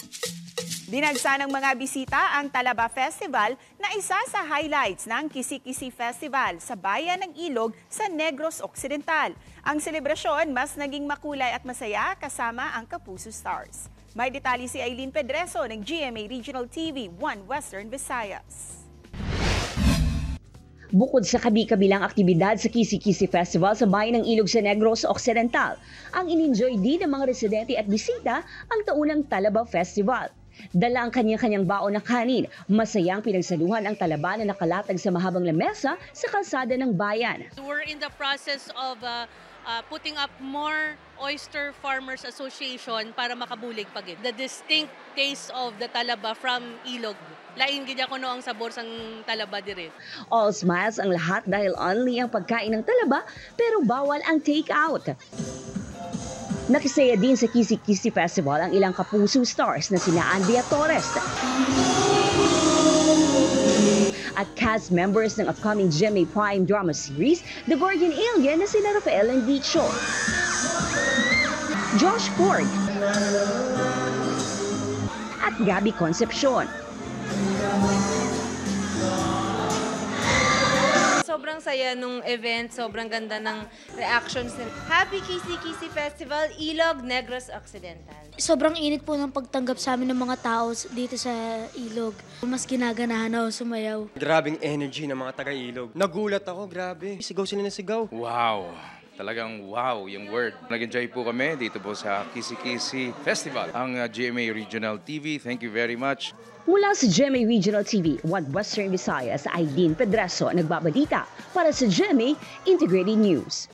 Dinagsa ng mga bisita ang Talaba Festival na isa sa highlights ng Kisi-Kisi Festival sa bayan ng Ilog sa Negros Occidental. Ang selebrasyon mas naging makulay at masaya kasama ang Kapuso Stars. May detalye si Aileen Pedreso ng GMA Regional TV 1 Western Visayas. Bukod sa kabi-kabilang aktibidad sa Kisi-Kisi Festival sa bayan ng Ilog sa Negros Occidental, ang in-enjoy din ng mga residente at bisita ang taunang Talaba Festival. Dala ang kanyang-kanyang baon na kanin, masayang pinagsaluhan ang Talaba na nakalatag sa mahabang lamesa sa kalsada ng bayan. We're in the process of putting up more Oyster Farmers Association para makabulig pagid. The distinct taste of the Talaba from Ilog. Lain gid ako no ang sabor sang Talaba dire. All smiles ang lahat dahil only ang pagkain ng Talaba pero bawal ang take-out. Nakisaya din sa Kisi-Kisi Festival ang ilang Kapuso Stars na sina Andrea Torres at cast members ng upcoming GMA Prime drama series The Guardian Alien na sina Rafael Endicho, Josh Ford at Gabby Concepcion. Sobrang saya nung event, sobrang ganda ng reactions. Happy Kisi-Kisi Festival, Ilog, Negros Occidental. Sobrang init po ng pagtanggap sa amin ng mga tao dito sa Ilog. Mas ginaganahan ako sumayaw. Grabing energy ng mga taga-Ilog. Nagulat ako, grabe. Sigaw sila na sigaw. Wow! Talagang wow yung word. Nag-enjoy po kami dito po sa Kisi-Kisi Festival. Ang GMA Regional TV, thank you very much. Mula sa GMA Regional TV, 1 Western Visayas, Aileen Pedreso nagbabalita para sa GMA Integrated News.